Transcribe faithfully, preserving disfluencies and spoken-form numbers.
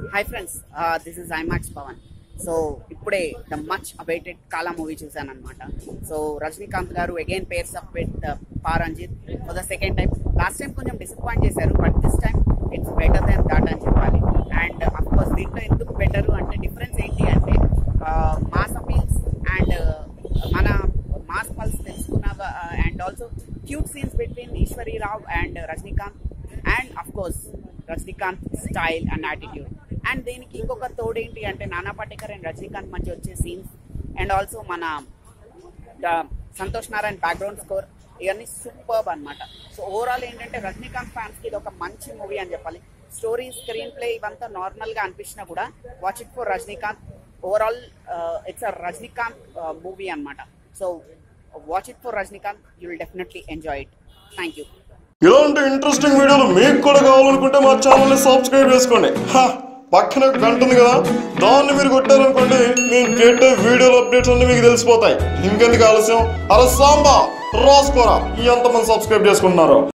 Hi friends, uh, this is IMAX Pawan. So ఇప్పుడే the much awaited Kaala movie చూసాను అనమాట. So Rajinikanth గారు again pairs up with Pa Ranjith for the second time. Last time కొంచెం disappoint చేశారు, but this time it's better than that అని చెప్పాలి. And of course దీంట్లో ఎందుకు బెటర్ అంటే డిఫరెన్స్ ఏంటి అంటే మాస్ అపీల్స్ అండ్ మన మాస్ పల్స్ తెలుసుకున్న and also cute scenes between Eeshwari Rao and Rajinikanth and of course Rajinikanth style and attitude. And దీనికి ఇంకొక తోడు ఏంటి అంటే నానా పాటేకర్ అండ్ రజనీకాంత్ మధ్య వచ్చే సీన్స్ అండ్ ఆల్సో మన సంతోష్ నారాయణ్ బ్యాక్గ్రౌండ్ స్కోర్ ఇవన్నీ సూపర్బ్ అనమాట. సో ఓవరాల్ ఏంటంటే రజనీకాంత్ ఫ్యాన్స్కి ఇది ఒక మంచి మూవీ అని చెప్పాలి. స్టోరీ, స్క్రీన్ ప్లే ఇవంతా నార్మల్గా అనిపించినా కూడా watch it for Rajinikanth. Overall it's a Rajinikanth movie అనమాట. So watch it for Rajinikanth, you will definitely enjoy it. Thank you. ఇలాంటి ఇంట్రెస్టింగ్ వీడియోలు మీకు కూడా కావాలనుకుంటే మా ఛానల్ని సబ్స్క్రైబ్ చేసుకోండి. పక్కన గంట ఉంది కదా, దాన్ని మీరు కొట్టారనుకోండి, నేను పెట్టే వీడియోల అప్డేట్స్ అన్ని మీకు తెలిసిపోతాయి. ఇంకెందుకు ఆలస్యం, అరే సాంబా రాసుకోరా ఎంతమంది సబ్స్క్రైబ్ చేసుకుంటున్నారో.